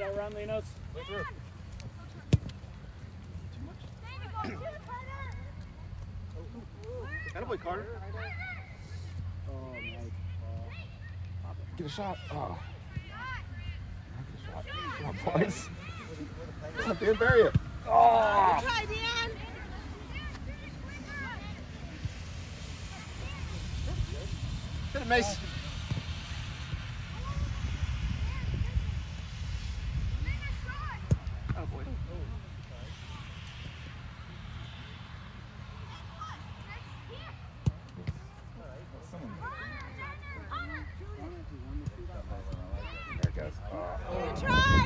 Go around, Linos. Way through. Attaboy, Carter. Oh, nice. Get a shot. Oh. Get a shot. Come on, boys. Come on, Dan, bury it. Oh. Try, Dan. Hit it, Mace. Attaboy. There it goes. Try.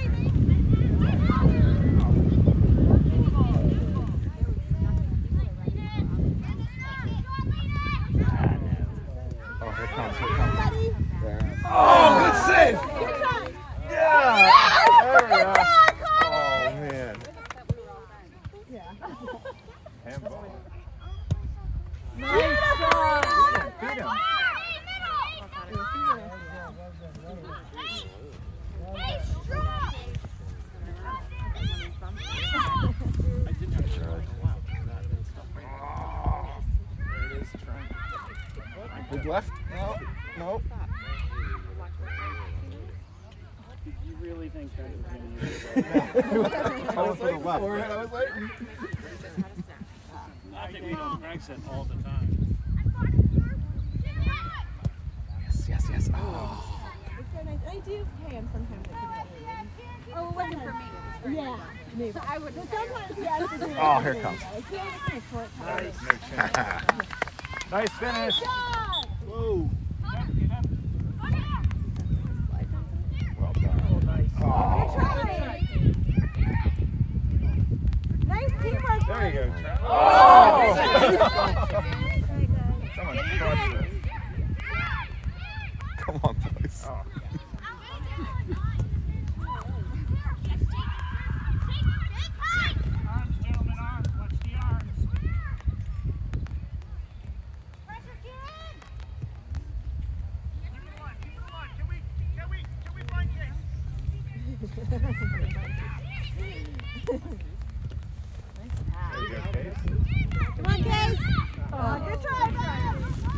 Oh, here it comes. Here it comes. There. Oh, good save. Good try. Yeah. There we go. Oh, man. Handball. Nice Feed him. Big left? No. No. You really think that was going to use I was waiting for it. I was waiting. I think we don't practice it all the time. Yes, yes, yes. Oh. It's so nice. I do hand sometimes. Oh, it wasn't for me. Yeah, maybe. I would. But sometimes he has to do it. Oh, here it comes. It's really a short time. Nice finish. Shot! Whoa. Well done. Oh. Nice teamwork. There you go, Trent. Oh! Someone crushed it. Come on, boys. Oh. Arms, gentlemen, arms. Watch the arms. Can we find Case? There you go, Case. Come on, Case. Oh, good try, man.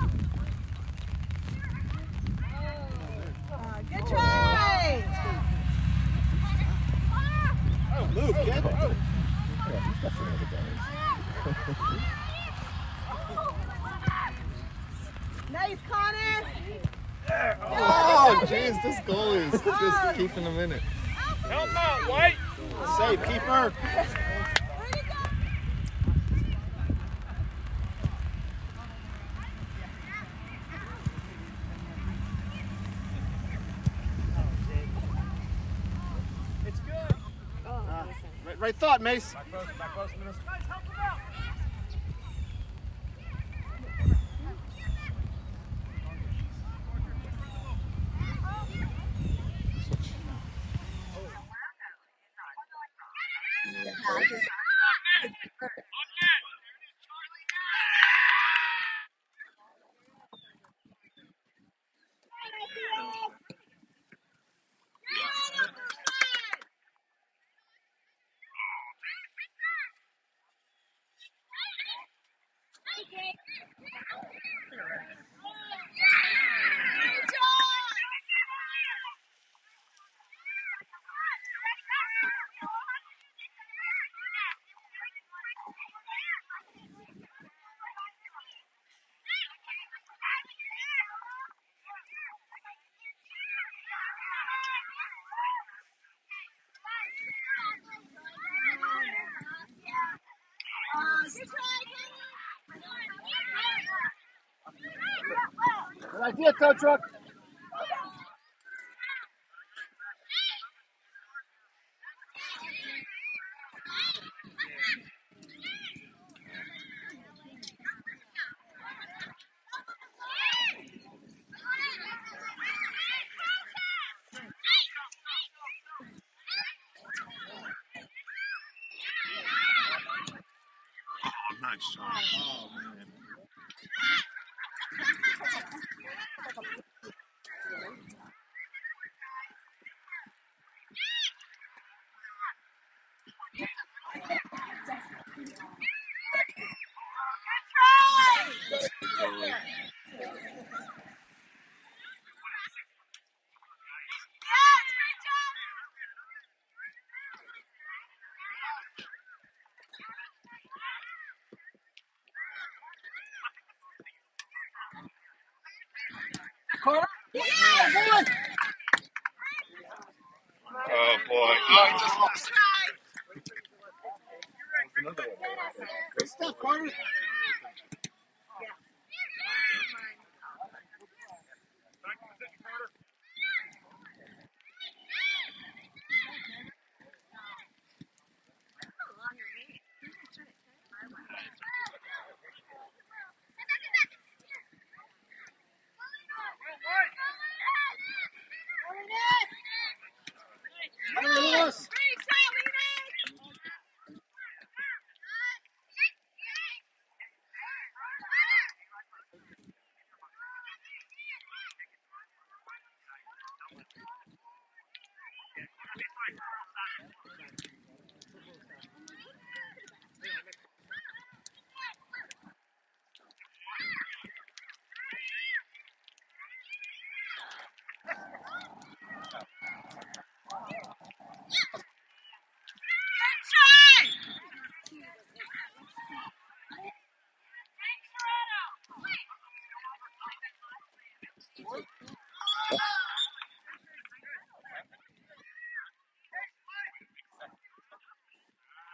Good try. Oh, move, kid. Yeah, he's got some other guys. Nice, Connor. Oh, jeez, this goalie is just keeping him in it. Help out, White. Save, keeper. It's good. Right thought, Mace. Back close, Minnesota. Good idea, tow truck. Nice shot. Oh, man. Oh boy. Oh, he just lost. Good stuff, Carter. Lewis.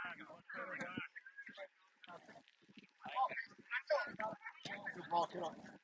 Good ball, kiddo.